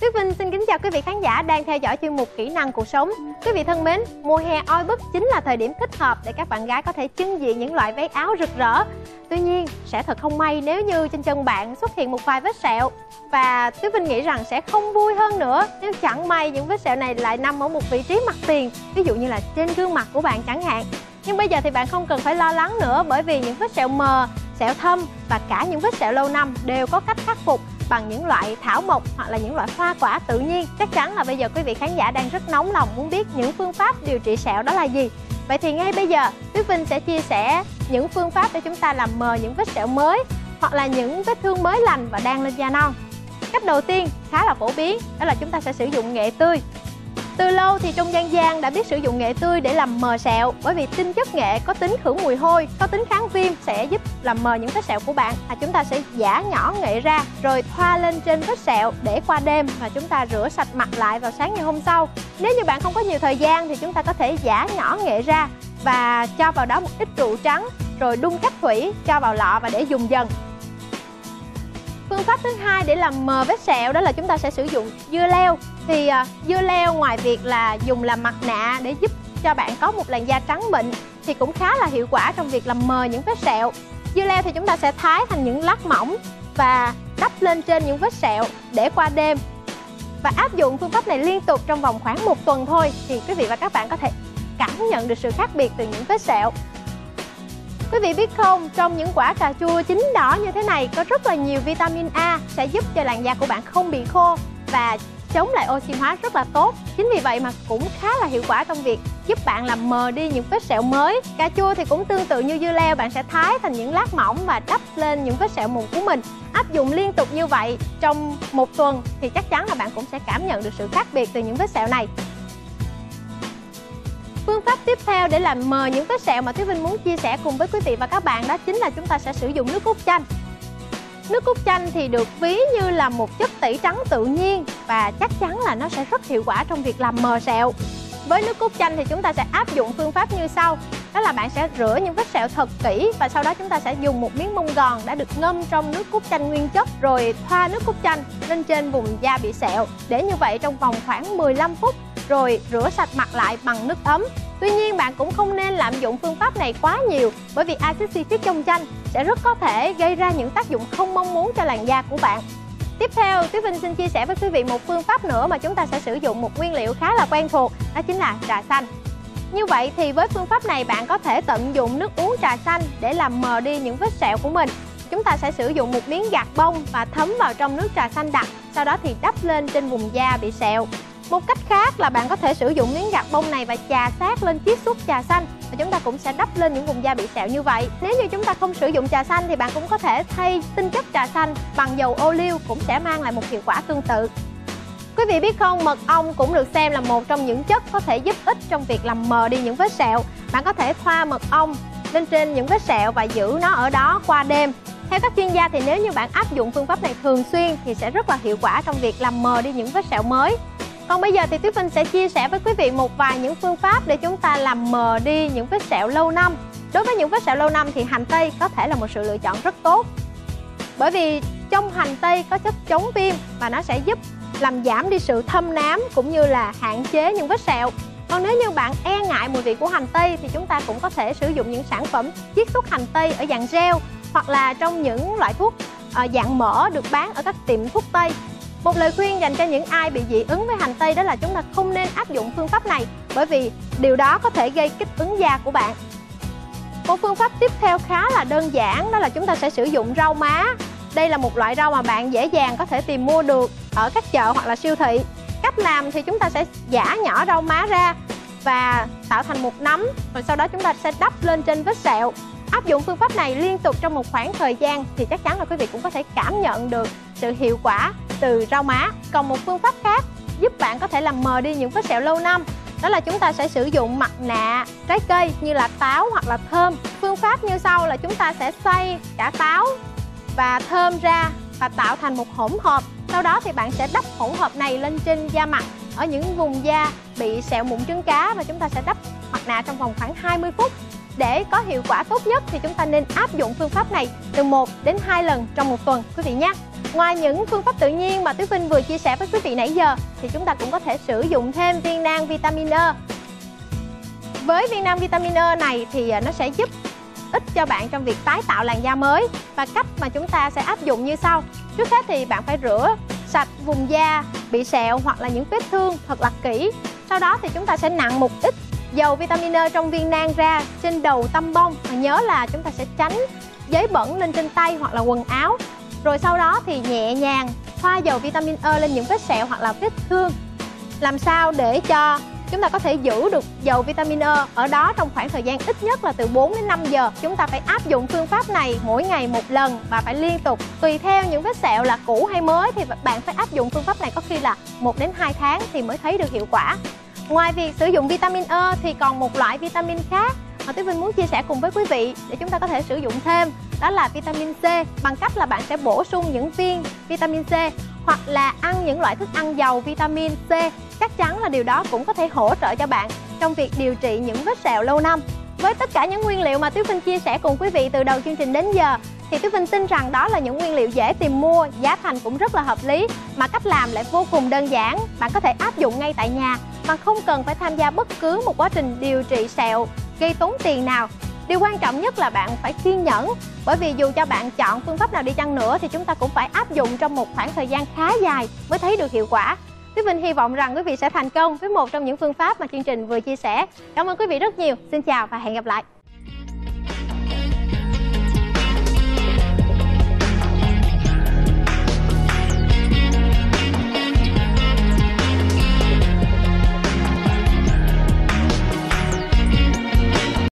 Tuyết Vinh xin kính chào quý vị khán giả đang theo dõi chuyên mục Kỹ năng cuộc sống. Quý vị thân mến, mùa hè oi bức chính là thời điểm thích hợp để các bạn gái có thể trưng diện những loại váy áo rực rỡ. Tuy nhiên, sẽ thật không may nếu như trên chân bạn xuất hiện một vài vết sẹo. Và Tuyết Vinh nghĩ rằng sẽ không vui hơn nữa nếu chẳng may những vết sẹo này lại nằm ở một vị trí mặt tiền, ví dụ như là trên gương mặt của bạn chẳng hạn. Nhưng bây giờ thì bạn không cần phải lo lắng nữa, bởi vì những vết sẹo mờ, sẹo thâm và cả những vết sẹo lâu năm đều có cách khắc phục bằng những loại thảo mộc hoặc là những loại hoa quả tự nhiên. Chắc chắn là bây giờ quý vị khán giả đang rất nóng lòng muốn biết những phương pháp điều trị sẹo đó là gì. Vậy thì ngay bây giờ Tuyết Vinh sẽ chia sẻ những phương pháp để chúng ta làm mờ những vết sẹo mới hoặc là những vết thương mới lành và đang lên da non. Cách đầu tiên khá là phổ biến, đó là chúng ta sẽ sử dụng nghệ tươi. Từ lâu thì trong dân gian đã biết sử dụng nghệ tươi để làm mờ sẹo, bởi vì tinh chất nghệ có tính khử mùi hôi, có tính kháng viêm sẽ giúp làm mờ những vết sẹo của bạn. Chúng ta sẽ giã nhỏ nghệ ra rồi thoa lên trên vết sẹo để qua đêm và chúng ta rửa sạch mặt lại vào sáng ngày hôm sau. Nếu như bạn không có nhiều thời gian thì chúng ta có thể giã nhỏ nghệ ra và cho vào đó một ít rượu trắng rồi đun cách thủy, cho vào lọ và để dùng dần. Phương pháp thứ hai để làm mờ vết sẹo đó là chúng ta sẽ sử dụng dưa leo. Thì dưa leo ngoài việc là dùng làm mặt nạ để giúp cho bạn có một làn da trắng mịn thì cũng khá là hiệu quả trong việc làm mờ những vết sẹo. Dưa leo thì chúng ta sẽ thái thành những lát mỏng và đắp lên trên những vết sẹo để qua đêm. Và áp dụng phương pháp này liên tục trong vòng khoảng 1 tuần thôi thì quý vị và các bạn có thể cảm nhận được sự khác biệt từ những vết sẹo. Quý vị biết không, trong những quả cà chua chín đỏ như thế này có rất là nhiều vitamin A sẽ giúp cho làn da của bạn không bị khô và chống lại oxy hóa rất là tốt. Chính vì vậy mà cũng khá là hiệu quả trong việc giúp bạn làm mờ đi những vết sẹo mới. Cà chua thì cũng tương tự như dưa leo, bạn sẽ thái thành những lát mỏng và đắp lên những vết sẹo mụn của mình. Áp dụng liên tục như vậy trong 1 tuần thì chắc chắn là bạn cũng sẽ cảm nhận được sự khác biệt từ những vết sẹo này. Phương pháp tiếp theo để làm mờ những vết sẹo mà Tuyết Vinh muốn chia sẻ cùng với quý vị và các bạn đó chính là chúng ta sẽ sử dụng nước cốt chanh. Nước cốt chanh thì được ví như là một chất tẩy trắng tự nhiên và chắc chắn là nó sẽ rất hiệu quả trong việc làm mờ sẹo. Với nước cốt chanh thì chúng ta sẽ áp dụng phương pháp như sau. Đó là bạn sẽ rửa những vết sẹo thật kỹ và sau đó chúng ta sẽ dùng một miếng bông gòn đã được ngâm trong nước cốt chanh nguyên chất rồi thoa nước cốt chanh lên trên vùng da bị sẹo. Để như vậy trong vòng khoảng 15 phút rồi rửa sạch mặt lại bằng nước ấm. Tuy nhiên bạn cũng không nên lạm dụng phương pháp này quá nhiều, bởi vì axit citric trong chanh sẽ rất có thể gây ra những tác dụng không mong muốn cho làn da của bạn. Tiếp theo, Tuyết Vinh xin chia sẻ với quý vị một phương pháp nữa mà chúng ta sẽ sử dụng một nguyên liệu khá là quen thuộc, đó chính là trà xanh. Như vậy thì với phương pháp này bạn có thể tận dụng nước uống trà xanh để làm mờ đi những vết sẹo của mình. Chúng ta sẽ sử dụng một miếng gạc bông và thấm vào trong nước trà xanh đặc, sau đó thì đắp lên trên vùng da bị sẹo. Một cách khác là bạn có thể sử dụng miếng gạc bông này và chà sát lên chiết xuất trà xanh và chúng ta cũng sẽ đắp lên những vùng da bị sẹo như vậy. Nếu như chúng ta không sử dụng trà xanh thì bạn cũng có thể thay tinh chất trà xanh bằng dầu ô liu, cũng sẽ mang lại một hiệu quả tương tự. Quý vị biết không, mật ong cũng được xem là một trong những chất có thể giúp ích trong việc làm mờ đi những vết sẹo. Bạn có thể thoa mật ong lên trên những vết sẹo và giữ nó ở đó qua đêm. Theo các chuyên gia thì nếu như bạn áp dụng phương pháp này thường xuyên thì sẽ rất là hiệu quả trong việc làm mờ đi những vết sẹo mới. Còn bây giờ thì Tuyết Vinh sẽ chia sẻ với quý vị một vài những phương pháp để chúng ta làm mờ đi những vết sẹo lâu năm. Đối với những vết sẹo lâu năm thì hành tây có thể là một sự lựa chọn rất tốt. Bởi vì trong hành tây có chất chống viêm và nó sẽ giúp làm giảm đi sự thâm nám cũng như là hạn chế những vết sẹo. Còn nếu như bạn e ngại mùi vị của hành tây thì chúng ta cũng có thể sử dụng những sản phẩm chiết xuất hành tây ở dạng gel hoặc là trong những loại thuốc dạng mỡ được bán ở các tiệm thuốc tây. Một lời khuyên dành cho những ai bị dị ứng với hành tây đó là chúng ta không nên áp dụng phương pháp này, bởi vì điều đó có thể gây kích ứng da của bạn. Một phương pháp tiếp theo khá là đơn giản đó là chúng ta sẽ sử dụng rau má. Đây là một loại rau mà bạn dễ dàng có thể tìm mua được ở các chợ hoặc là siêu thị. Cách làm thì chúng ta sẽ giã nhỏ rau má ra và tạo thành một nắm, rồi sau đó chúng ta sẽ đắp lên trên vết sẹo. Áp dụng phương pháp này liên tục trong một khoảng thời gian thì chắc chắn là quý vị cũng có thể cảm nhận được sự hiệu quả từ rau má. Còn một phương pháp khác giúp bạn có thể làm mờ đi những vết sẹo lâu năm đó là chúng ta sẽ sử dụng mặt nạ trái cây như là táo hoặc là thơm. Phương pháp như sau là chúng ta sẽ xay cả táo và thơm ra và tạo thành một hỗn hợp. Sau đó thì bạn sẽ đắp hỗn hợp này lên trên da mặt ở những vùng da bị sẹo mụn trứng cá và chúng ta sẽ đắp mặt nạ trong vòng khoảng 20 phút. Để có hiệu quả tốt nhất thì chúng ta nên áp dụng phương pháp này từ 1 đến 2 lần trong một tuần quý vị nhé. Ngoài những phương pháp tự nhiên mà Thúy Vinh vừa chia sẻ với quý vị nãy giờ thì chúng ta cũng có thể sử dụng thêm viên nang vitamin E. Với viên nang vitamin E này thì nó sẽ giúp ích cho bạn trong việc tái tạo làn da mới. Và cách mà chúng ta sẽ áp dụng như sau. Trước hết thì bạn phải rửa sạch vùng da bị sẹo hoặc là những vết thương thật là kỹ. Sau đó thì chúng ta sẽ nặn một ít dầu vitamin E trong viên nang ra trên đầu tăm bông. Và nhớ là chúng ta sẽ tránh giấy bẩn lên trên tay hoặc là quần áo. Rồi sau đó thì nhẹ nhàng thoa dầu vitamin E lên những vết sẹo hoặc là vết thương. Làm sao để cho chúng ta có thể giữ được dầu vitamin E ở đó trong khoảng thời gian ít nhất là từ 4 đến 5 giờ. Chúng ta phải áp dụng phương pháp này mỗi ngày một lần và phải liên tục. Tùy theo những vết sẹo là cũ hay mới thì bạn phải áp dụng phương pháp này có khi là 1 đến 2 tháng thì mới thấy được hiệu quả. Ngoài việc sử dụng vitamin E thì còn một loại vitamin khác mà Thúy Vinh muốn chia sẻ cùng với quý vị để chúng ta có thể sử dụng thêm. Đó là vitamin C, bằng cách là bạn sẽ bổ sung những viên vitamin C hoặc là ăn những loại thức ăn giàu vitamin C. Chắc chắn là điều đó cũng có thể hỗ trợ cho bạn trong việc điều trị những vết sẹo lâu năm. Với tất cả những nguyên liệu mà Thúy Vinh chia sẻ cùng quý vị từ đầu chương trình đến giờ thì Thúy Vinh tin rằng đó là những nguyên liệu dễ tìm mua, giá thành cũng rất là hợp lý, mà cách làm lại vô cùng đơn giản. Bạn có thể áp dụng ngay tại nhà mà không cần phải tham gia bất cứ một quá trình điều trị sẹo gây tốn tiền nào. Điều quan trọng nhất là bạn phải kiên nhẫn, bởi vì dù cho bạn chọn phương pháp nào đi chăng nữa thì chúng ta cũng phải áp dụng trong một khoảng thời gian khá dài mới thấy được hiệu quả. Thúy Vinh hy vọng rằng quý vị sẽ thành công với một trong những phương pháp mà chương trình vừa chia sẻ. Cảm ơn quý vị rất nhiều. Xin chào và hẹn gặp lại.